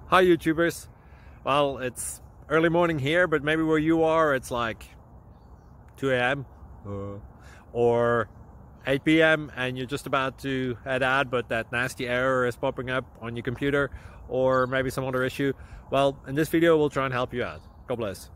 Hi YouTubers. Well, it's early morning here, but maybe where you are it's like 2 a.m. or 8 p.m. and you're just about to head out, but that nasty error is popping up on your computer, or maybe some other issue. Well, in this video we'll try and help you out. God bless.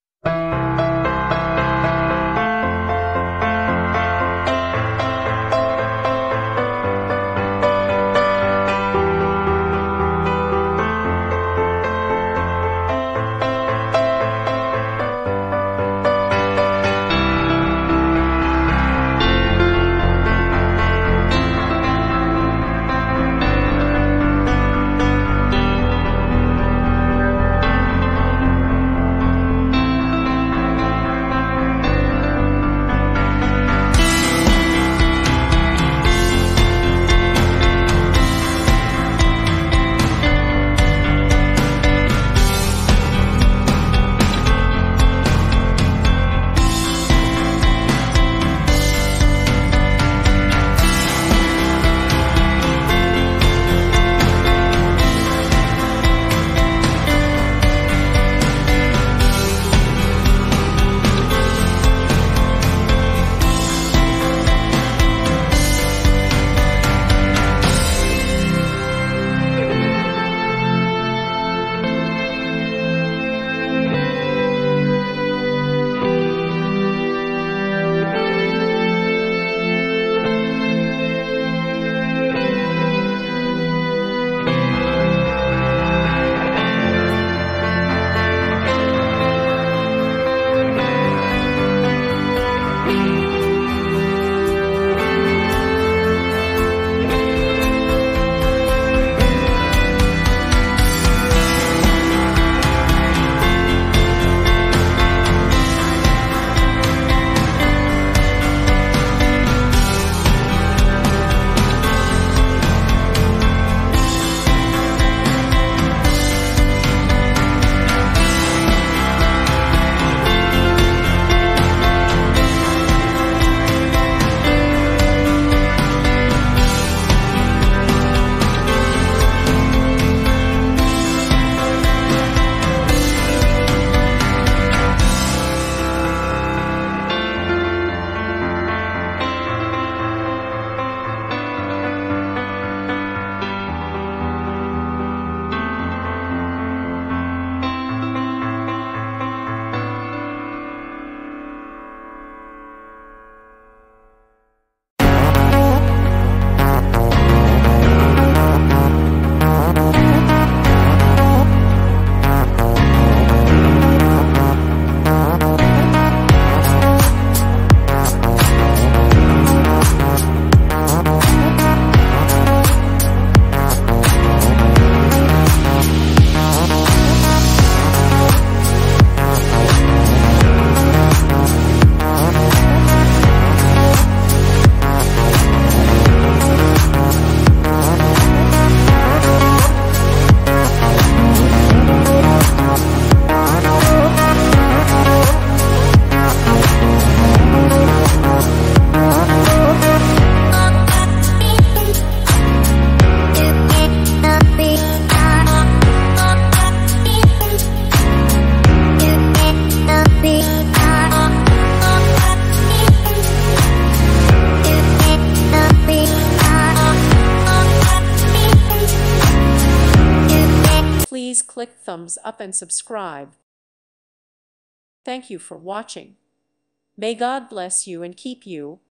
Please click thumbs up and subscribe. Thank you for watching. May God bless you and keep you.